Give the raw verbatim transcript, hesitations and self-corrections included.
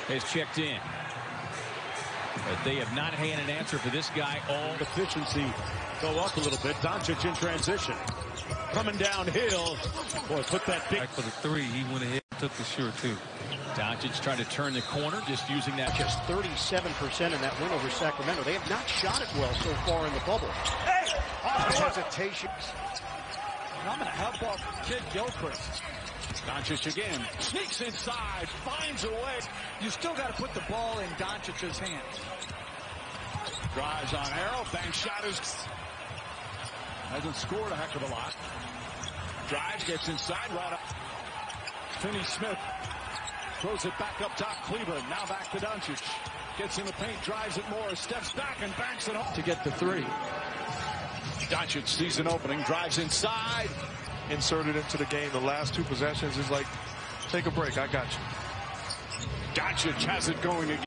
has checked in. But they have not had an answer for this guy all. Efficiency go up a little bit. Doncic in transition. Coming downhill. Boy, put that big. Back for the three. He went ahead and took the sure, too. Doncic trying to turn the corner, just using that. Just thirty-seven percent in that win over Sacramento. They have not shot it well so far in the bubble. Hey! Oh, hesitation. I'm going to help off Kid Gilchrist. Doncic again. Sneaks inside. Finds a way. You still got to put the ball in Doncic's hands. Drives on arrow. Bank shot is. Hasn't scored a heck of a lot. Drives, gets inside, right up. Finney Smith throws it back up top. Cleveland now back to Doncic. Gets in the paint, drives it more, steps back and banks it home To get the three. Doncic sees an opening, drives inside. Inserted into the game the last two possessions is like, take a break, I got you. Doncic has it going again.